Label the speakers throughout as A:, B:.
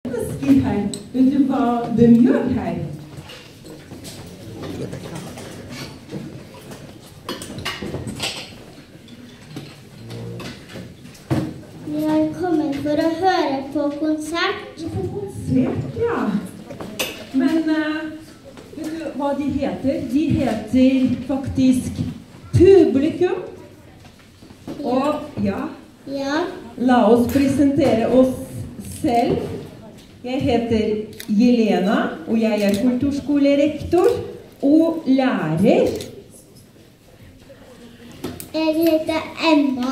A: mennesker her. Vet du hva de gjør her?
B: Vi har kommet for å høre på konsert.
A: På konsert, ja. Men vet du hva de heter? De heter faktisk Publikum. Og ja, la oss presentere oss selv. Jeg heter Jelena, og jeg er kulturskolerektor og lærer.
B: Jeg heter Emma.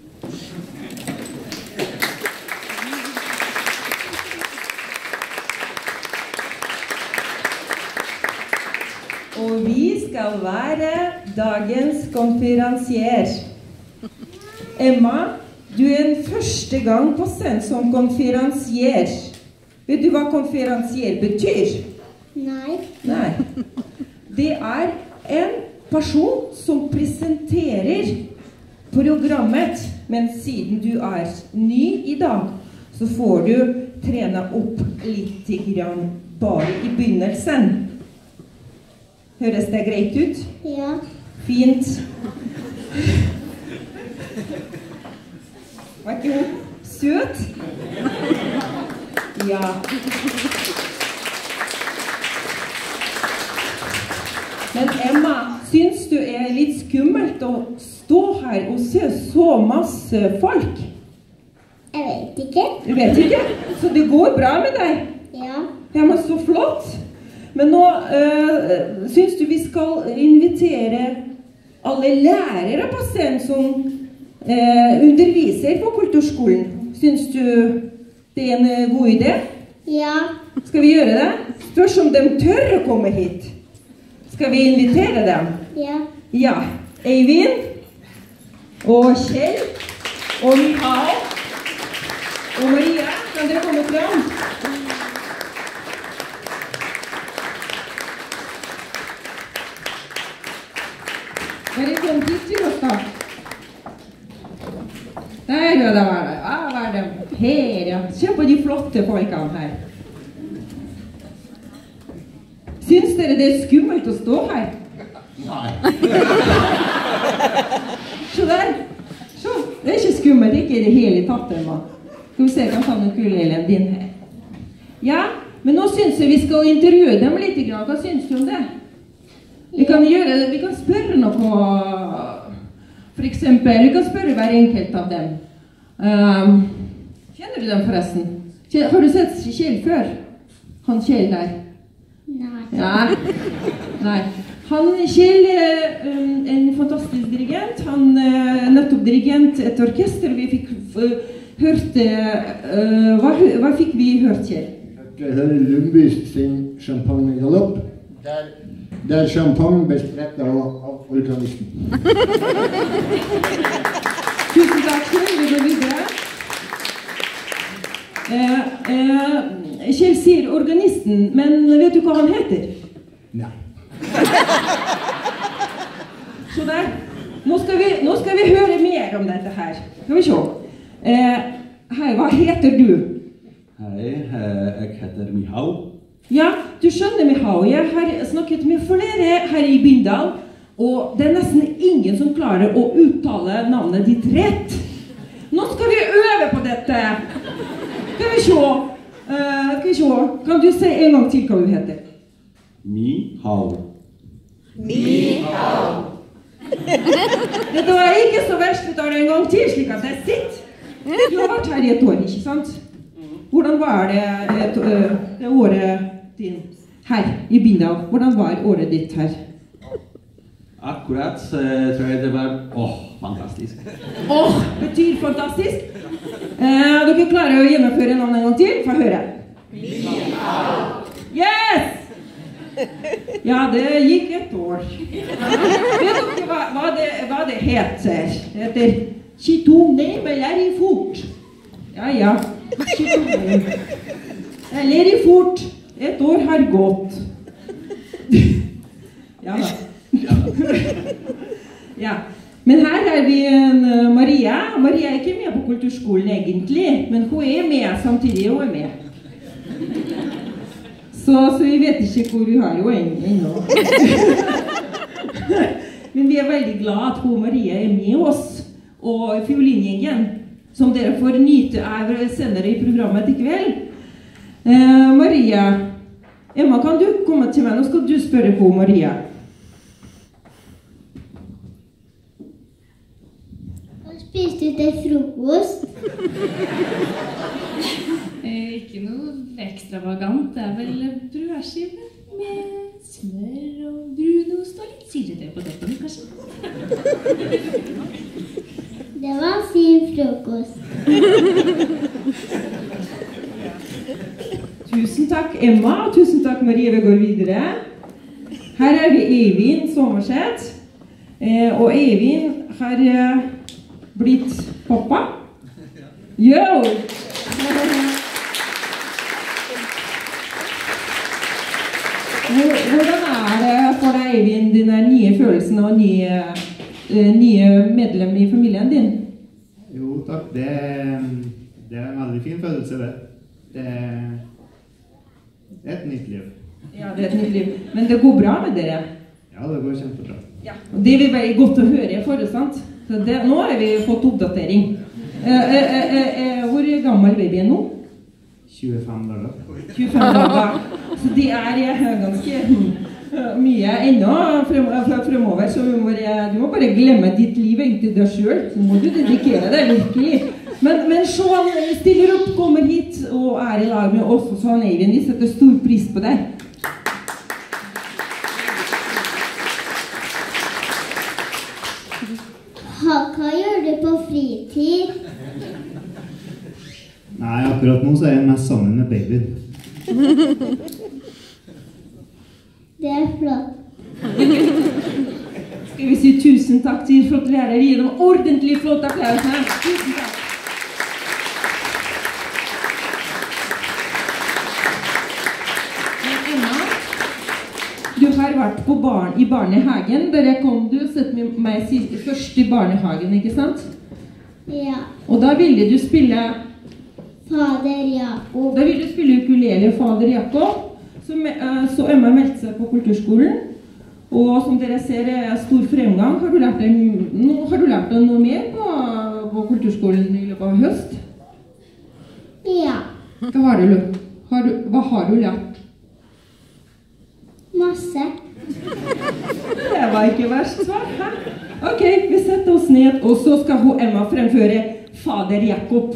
A: Og vi skal være dagens konferansier. Emma, du er en første gang på scenen som konferansier. Vet du hva konferansier betyr?
B: Nei.
A: Nei. Det er en person som presenterer programmet, men siden du er ny i dag, så får du trene opp litt grann bare i begynnelsen. Høres det greit ut?
B: Ja.
A: Fint. Var ikke hun søt? Ja. Men Emma, syns du er litt skummelt å stå her og se så masse folk?
B: Jeg vet ikke.
A: Du vet ikke? Så det går bra med deg?
B: Ja.
A: Ja, men så flott. Men nå syns du vi skal invitere alle lærere på scenen som underviser på kulturskolen. Syns du det er en god idé?
B: Ja.
A: Skal vi gjøre det? Spørs om de tør å komme hit. Skal vi invitere dem?
B: Ja.
A: Ja. Eivind og Kjell og Mikael og Maria, kan dere komme frem? Dere kom hit til oss da. Der er det var det. Ja, var det her, ja. Se på de flotte folkene her. Syns dere det er skummelt å stå her?
C: Nei.
A: Se der. Se, det er ikke skummelt, ikke i det hele tatt, Emma. Skal vi se, kan ta noen kulelen din her. Ja, men nå syns jeg vi skal intervjue dem litt. Hva syns du om det? Vi kan gjøre det, vi kan spørre noe, for eksempel, vi kan spørre hver enkelt av dem. Kjenner du dem forresten? Har du sett Kjell før? Han Kjell der?
B: Nei.
A: Ja. Nei. Han Kjell er en fantastisk dirigent. Han er nettopp dirigent et orkester. Vi fikk hørt, hva fikk vi hørt, Kjell?
C: Jeg hører Lundby sin Champagne Galopp. Der champagne ble spredt av organisten.
A: Tusen takk, Kjell. Vi går videre. Kjell sier organisten, men vet du hva han heter?
C: Nei.
A: Så der. Nå skal vi høre mer om dette her. Skal vi se. Hei, hva heter du?
D: Hei, jeg heter Mihau.
A: Ja, du skjønner, Mihau. Jeg har snakket med flere her i Bindal, og det er nesten ingen som klarer å uttale navnet ditt rett. Nå skal vi øve på dette. Skal vi se. Kan du si en gang til hva du heter?
D: Mihau.
B: Mihau.
A: Dette var ikke så verst, vi tar det en gang til, slik at det sitter. Du har vært her i et år, ikke sant? Hvordan var det året din her i Bindal? Hvordan var året ditt her?
D: Akkurat tror jeg det var fantastisk.
A: Betyr fantastisk. Dere klarer å gjennomføre navnet en gang til? Få høre. Yes! Ja, det gikk et år. Vet dere hva det heter? Det heter Chitone Meleri Fort. Ja. Chitone. Meleri Fort. Et år har gått. Ja da. Ja. Men her er vi Maria. Maria er ikke med på kulturskolen egentlig, men hun er med samtidig. Hun er med. Så vi vet ikke hvor vi har jo ennå. Men vi veldig glad at hun Marie med oss, og fiolingjengen, som dere får nyte av senere I programmet I kveld. Maria, Emma, kan du komme til meg? Nå skal du spørre på Maria.
B: Hva spiste du til frokost?
E: Ikke noe ekstravagant, det vel brødskive med smør og brunost og litt syltetøy på toppen, kanskje.
B: Det var en fin frokost.
A: Tusen takk, Emma, og tusen takk, Marie. Vi går videre. Her vi Eivind Sommerseth, og Eivind har blitt pappa. Yo! Hvordan det for deg, Eivind, dine nye følelsene og nye medlem I familien din?
F: Jo, takk. Det en veldig fin følelse, det. Det et nytt liv.
A: Ja, det et nytt liv. Men det går bra med dere?
F: Ja, det går kjempebra.
A: Ja, og det vil være godt å høre for det, sant? Så nå har vi fått oppdatering. Hvor gammel baby nå?
F: 25 dager.
A: 25 dager. Så det ganske mye ennå fremover, så du må bare glemme ditt liv egentlig deg selv. Så må du dedikere deg virkelig. Men Sean stiller opp, kommer hit og I lag med oss, og så Eivind, vi setter stor pris på deg.
B: Hva gjør du på fritid?
F: Nei, akkurat nå så jeg mest sammen med babyen.
B: Det flott.
A: Skal vi si tusen takk til flotte lærere, gi dem ordentlig flott applaus her. Tusen takk. Men Emma, du har vært I barnehagen, der kom du og sett med meg først I barnehagen, ikke sant?
B: Ja.
A: Og da ville du spille
B: Fader Jakob.
A: Da ville du spille ukulele Fader Jakob. Så Emma meldte seg på kulturskolen, og som dere ser stor fremgang. Har du lært deg noe mer på kulturskolen I løpet av høst?
B: Ja.
A: Hva har du lært?
B: Masse.
A: Det var ikke verst svar, hæ? Ok, vi setter oss ned, og så skal Emma fremføre Fader Jakob.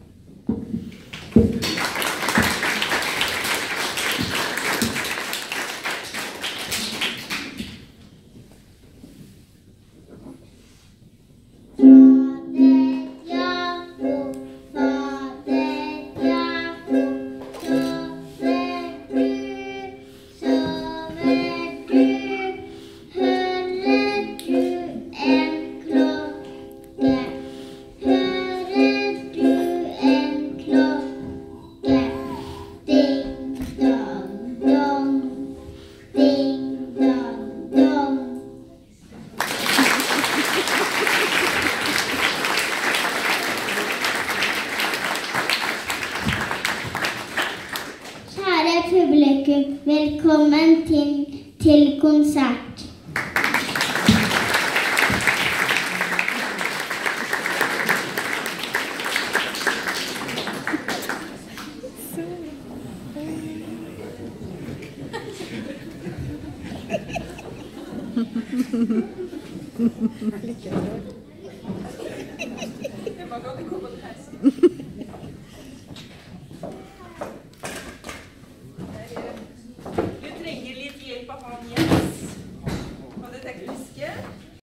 B: Publikum, velkommen til konsert.
A: Du trenger litt hjelp av han Jens på det tekniske.